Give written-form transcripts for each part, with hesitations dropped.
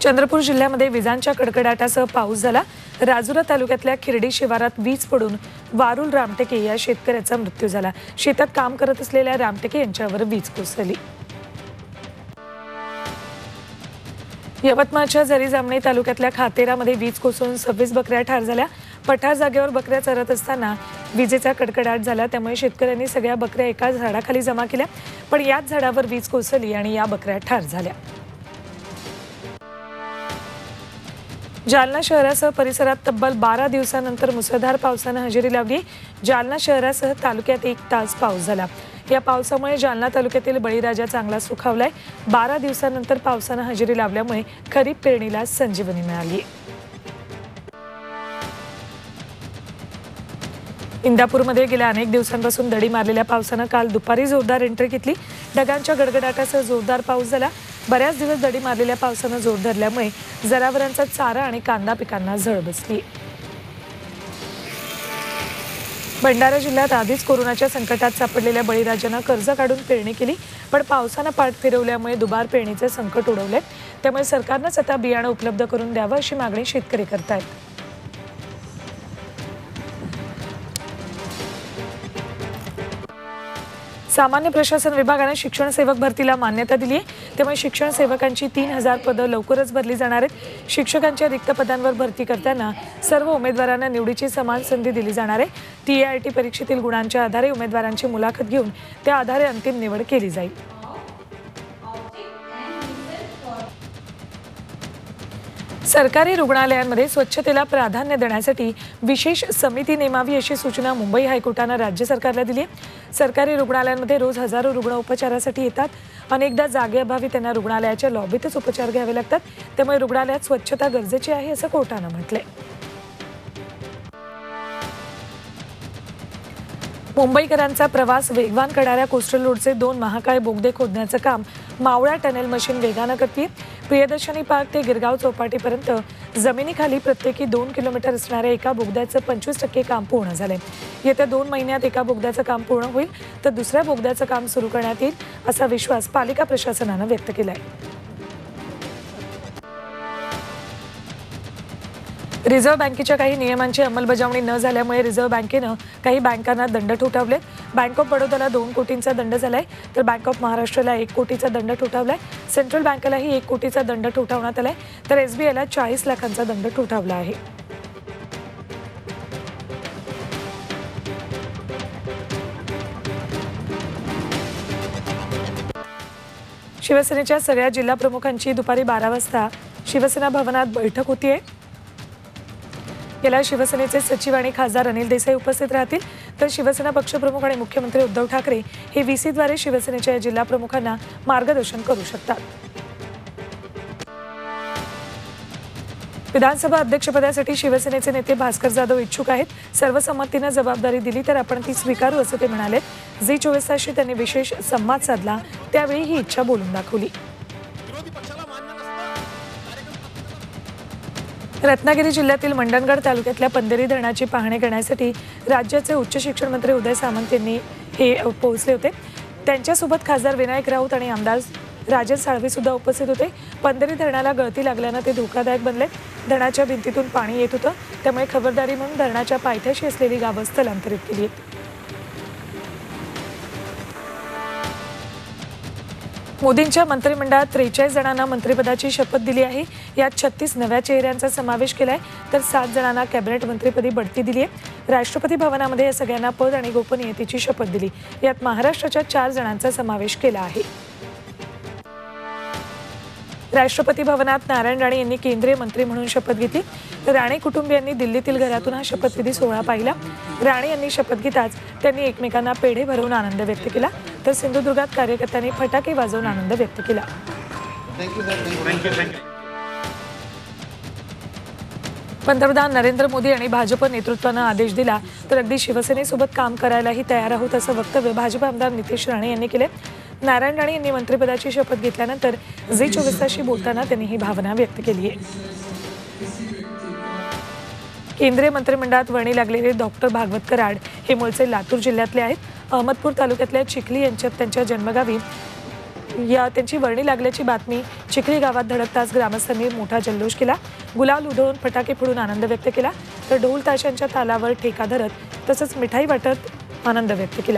चंद्रपूर जिल्ह्यामध्ये विजांच्या कडकडाटासह पाऊस झाला। राजुरा तालुक्यातल्या खिरडी शिवारात वीज पडून वारुल रामटेके या शेतकऱ्याचा मृत्यू झाला। शेतात काम करत असलेल्या रामटेके यांच्यावर वीज कोसळली। यवतमाळच्या जरी जामणी तालुक्यातल्या खातेरामध्ये वीज कोसळून 26 बकऱ्या ठार झाल्या। पठार जागेवर बकऱ्या चरत असताना विजेचा कडकडाट झाला, त्यामुळे शेतकऱ्यांनी सगळ्या बकऱ्या एका झाडाखाली जमा केल्या, पण याच झाडावर वीज कोसळली आणि या बकऱ्या ठार झाल्या। जालना शहरासह परिसरात तब्बल 12 दिवसांनंतर मुसळधार पावसाने हजेरी लावली। जालना शहरासह तालुक्यात 1 तास पाऊस झाला। या पावसामुळे जालना तालुक्यातील बळीराजा चांगला सुखावलाय। 12 दिवसांनंतर पावसाने हजेरी लावल्यामुळे खरीप पेरणीला संजीवनी मिळाली। इंदापूरमध्ये गेल्या अनेक दिवसांपासून दडी मारलेल्या पावसाने काल दुपारी जोरदार एंट्री घेतली। ढगांच्या गडगडाटासह जोरदार पाऊस झाला। बऱ्याच दिवस दडी मारलेल्या पावसाने जोर धरल्यामुळे जनावरांचा चारा आणि कांदा पिकांना झळ बसली। भंडारा जिल्ह्यात आधीच कोरोनाच्या संकटात सापडलेल्या बळीराजाने कर्ज काढून पेरणी केली, पण पावसाने पाठ फिरवल्यामुळे दुबार पेरणीचे संकट ओढवले। त्यामुळे सरकारनेच आता बियाणे उपलब्ध करून द्यावं अशी मागणी शेतकरी करतायत। सामान्य प्रशासन विभागाने शिक्षण सेवक भरतीला मान्यता दिली आहे, त्यामुळे शिक्षण सेवकांची 3000 पदं लवकरच भरली जाणार आहेत। शिक्षकांच्या रिक्त पदांवर भरती करताना सर्व उमेदवारांना निवडीची समान संधी दिली जाणार आहे। TIT परीक्षेतील गुणांच्या आधारे उमेदवारांची मुलाखत घेऊन त्या आधारे अंतिम निवड केली जाईल। सरकारी रुग्णालयांमध्ये स्वच्छतेला प्राधान्य देण्यासाठी विशेष समिती नेमावी अशी सूचना मुंबई हायकोर्टाने राज्य सरकारला दिली आहे। सरकारी रुग्णालयांमध्ये रोज हजारो रुग्ण उपचारासाठी येतात। अनेकदा जागेअभावी त्यांना रुग्णालयाच्या लॉबीतच उपचार घ्यावे लागतात, त्यामुळे रुग्णालयात स्वच्छता गरजेची आहे असं कोर्टाने म्हटलंय। मुंबईकरांचा प्रवास वेगवान करणाऱ्या कोस्टल रोडचे 2 महाकाय बोगदे खोदण्याचं काम मावळा टनेल मशीन वेगाने करते। प्रियदर्शनी पार्क ते गिरगाव चौपाटीपर्यंत जमिनीखाली प्रत्येकी 2 किलोमीटर असणाऱ्या एका बोगद्याचं 25% काम पूर्ण झाले। येत्या 2 महिन्यात एका बोगद्याचं काम पूर्ण होईल, तर दुसऱ्या बोगद्याचं काम सुरू करण्यात येईल असा विश्वास पालिका प्रशासनाने व्यक्त केलाय। रिझर्व्ह बँकेच्या काही नियमांची अंमलबजावणी न झाल्यामुळे रिझर्व्ह बँकेनं काही बँकांना दंड ठोठावले। बँक ऑफ बडोदाला 2 कोटींचा दंड झालाय, तर बँक ऑफ महाराष्ट्राला 1 कोटीचा दंड ठोठावलाय। सेंट्रल बँकेलाही 1 कोटीचा दंड ठोठावण्यात आलाय, तर SBIला 40 लाखांचा दंड ठोठावला आहे। शिवसेनेच्या सगळ्या जिल्हा प्रमुखांची दुपारी 12 वाजता शिवसेना भवनात बैठक होतीये। याला शिवसेनेचे सचिव आणि खासदार अनिल देसाई उपस्थित राहतील, तर शिवसेना पक्षप्रमुख आणि मुख्यमंत्री उद्धव ठाकरे हे VCद्वारे शिवसेनेच्या जिल्हा प्रमुखांना मार्गदर्शन करू शकतात। विधानसभा अध्यक्षपदासाठी शिवसेनेचे नेते भास्कर जाधव इच्छुक आहेत। सर्वसंमतीने जबाबदारी दिली तर आपण ती स्वीकारू असं ते म्हणाले। झी 24 तासशी त्यांनी विशेष संवाद साधला, त्यावेळी ही इच्छा बोलून दाखवली। रत्नागिरी जिल्ह्यातील मंडणगड तालुक्यातल्या पंधेरी धरणाची पाहणी करण्यासाठी राज्याचे उच्च शिक्षण मंत्री उदय सामंत यांनी पोहोचले होते। त्यांच्यासोबत खासदार विनायक राऊत आणि आमदार राजन साळवे सुद्धा उपस्थित होते। पंधेरी धरणाला गळती लागल्याने ते धोकादायक बनले। धरणाच्या भिंतीतून पाणी येत होतं, त्यामुळे खबरदारी म्हणून धरणाच्या पायथ्याशी असलेली गावं स्थलांतरित केली आहेत। मोदींच्या मंत्रिमंडळात 43 जणांना मंत्रिपदाची शपथ दिली आहे। यात 36 नव्या चेहऱ्यांचा समावेश केलाय, तर 7 जणांना कॅबिनेट मंत्रिपदी बढती दिली आहे। राष्ट्रपती भवनामध्ये या सगळ्यांना पद आणि गोपनीयतेची शपथ दिली। यात महाराष्ट्राच्या 4 जणांचा समावेश केला आहे। राष्ट्रपती भवनात नारायण राणे यांनी केंद्रीय मंत्री म्हणून शपथ घेतली, तर राणे कुटुंबियांनी दिल्लीतील घरातून हा शपथविधी सोहळा पाहिला। राणे यांनी शपथ घेताच त्यांनी एकमेकांना पेढे भरवून आनंद व्यक्त केला, तर सिंधुदुर्गात कार्यकर्त्यांनी फटाके वाजवून आनंद व्यक्त केला। पंतप्रधान नरेंद्र मोदी आणि भाजप नेतृत्वाने आदेश दिला तर अगदी शिवसेनेसोबत काम करायलाही तयार आहोत असं वक्तव्य भाजप आमदार नितेश राणे यांनी केले। नारायण राणे यांनी मंत्रिपदाची शपथ घेतल्यानंतर झी 24 तासशी बोलताना त्यांनी ही भावना व्यक्त केली आहे। केंद्रीय मंत्रिमंडळात वर्णी लागलेले डॉक्टर भागवत कराड हे मूळचे लातूर जिल्ह्यातले आहेत। अहमदपूर तालुक्यातल्या चिखली यांच्यात त्यांच्या जन्मगावी त्यांची वर्णी लागल्याची बातमी चिखली गावात धडकताच ग्रामस्थांनी मोठा जल्लोष केला। गुलाल उधळून फटाके फोडून आनंद व्यक्त केला, तर ढोल ताशांच्या तालावर ठेका धरत तसंच मिठाई वाटत आनंद व्यक्त केला।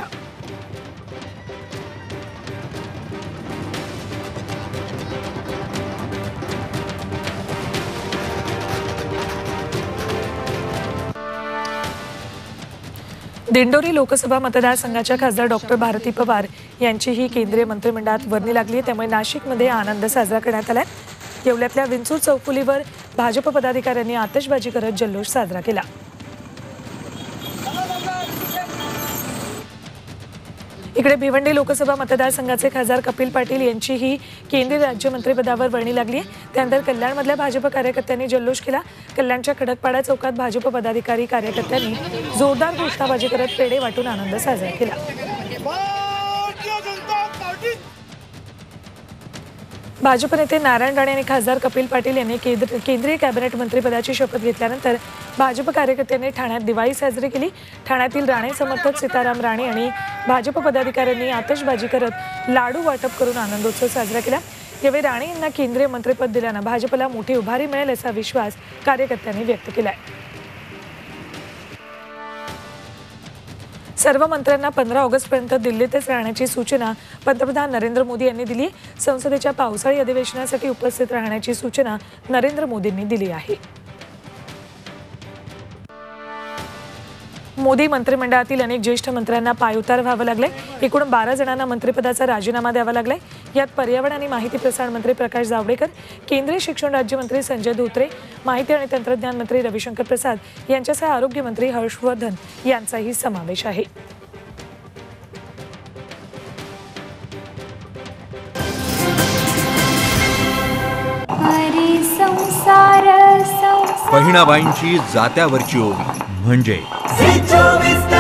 दिंडोरी लोकसभा मतदारसंघाच्या खासदार डॉक्टर भारती पवार यांचीही केंद्रीय मंत्रिमंडळात वर्णी लागली, त्यामुळे नाशिकमध्ये आनंद साजरा करण्यात आलाय। येवल्यातल्या विंचूर चौफुलीवर भाजप पदाधिकाऱ्यांनी आतषबाजी करत जल्लोष साजरा केला। इकडे भिवंडी लोकसभा मतदारसंघाचे खासदार कपिल पाटील यांचीही केंद्रीय राज्यमंत्रीपदावर वर्णी लागली आहे। त्यानंतर कल्याणमधल्या भाजप कार्यकर्त्यांनी जल्लोष केला। कल्याणच्या खडकपाडा चौकात भाजप पदाधिकारी कार्यकर्त्यांनी जोरदार घोषणाबाजी करत पेढे वाटून आनंद साजरा केला। भाजप नेते नारायण राणे आणि खासदार कपिल पाटील यांनी केंद्रीय कॅबिनेट मंत्रिपदाची शपथ घेतल्यानंतर भाजप कार्यकर्त्यांनी ठाण्यात दिवाळी साजरी केली। ठाण्यातील राणे समर्थक सीताराम राणे आणि भाजप पदाधिकाऱ्यांनी आतषबाजी करत लाडू वाटप करून आनंदोत्सव साजरा केला। यावेळी राणे यांना केंद्रीय मंत्रिपद दिल्यानं भाजपला मोठी उभारी मिळेल असा विश्वास कार्यकर्त्यांनी व्यक्त केलाय। सर्व मंत्र्यांना 15 ऑगस्टपर्यंत दिल्लीतच राहण्याची सूचना पंतप्रधान नरेंद्र मोदी यांनी दिली। संसदेच्या पावसाळी अधिवेशनासाठी उपस्थित राहण्याची सूचना नरेंद्र मोदींनी दिली आहे। मोदी मंत्रिमंडळातील अनेक ज्येष्ठ मंत्र्यांना पायउतार व्हावं लागलंय। एकूण 12 जणांना मंत्रिपदाचा राजीनामा द्यावा लागलाय। यात पर्यावरण आणि माहिती प्रसारण मंत्री प्रकाश जावडेकर, केंद्रीय शिक्षण राज्यमंत्री संजय धोत्रे, माहिती आणि तंत्रज्ञान मंत्री रविशंकर प्रसाद यांच्यासह आरोग्य मंत्री हर्षवर्धन यांचाही समावेश आहे। बहिणाबाईंची जात्यावरची ओवी म्हणजे